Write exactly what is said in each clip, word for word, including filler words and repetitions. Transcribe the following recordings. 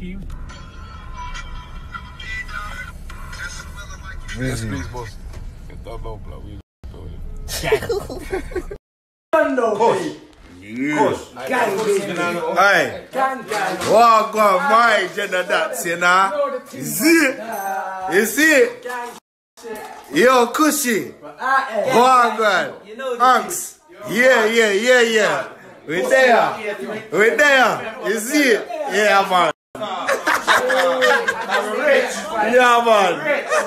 team. Busy. Peace, boss. It's that low, bro. We No, Push. Push. Gang, Hey. gang, gang. Walk on my gender that's you know. You see it? You see it? Yo, Cushy. Walk on. Thanks. Yeah, yeah, yeah, yeah. We there. We there. You see it? Yeah, man. Yeah, man.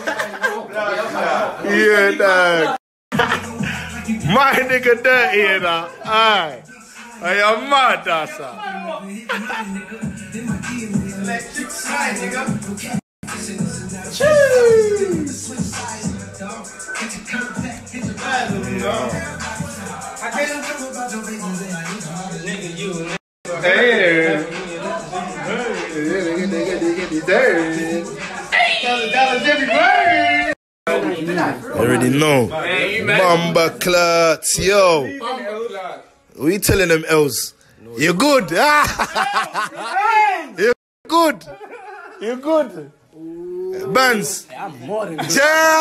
Yeah, dog. My nigga dirty, you know. Aye. I am mad, that's all. Electric slide, nigga. Hey. You already know. Mamba Clutch, yo. What you telling them else? You're good. You're good. You're good. Bands. I'm more than good.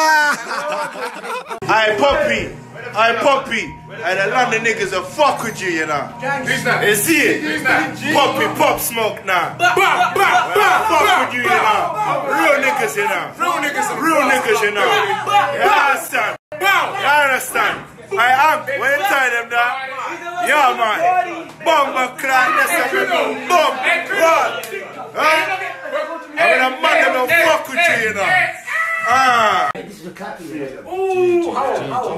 I Poppy. I Poppy. And the London niggas will fuck with you, you know. You see it? Poppy, Pop Smoke now. Bah, bah, bah, bah, fuck with you, you know. Real niggas, you know. Real niggas, real niggas, you know. You understand? You understand? I am. When you tell them that, yeah, man. Bomba clan, necessary. Bomb. What? Huh? I mean, a man that don't fuck with you, you know. Ah. This is a clappy. Ooh, how, how?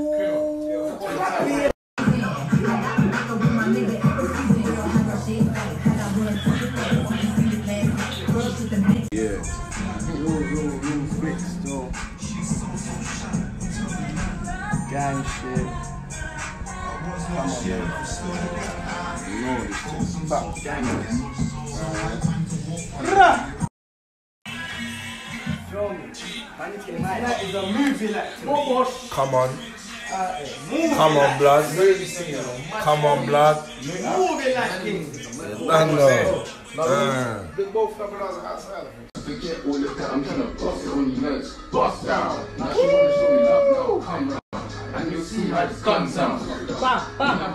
Yeah. Real, real, real fixed, though. Gang shit. Come on, man. You know this thing. Stop gangers. Alright. That is a movie like Come on. Come on, blood. Come on, blood. movie like king. I know. Uh. Both of them are outside. Forget all of that. I'm trying to bust it on your legs. Bust down. Now she wanna show me love now. Come round. And you'll see how this gun sounds.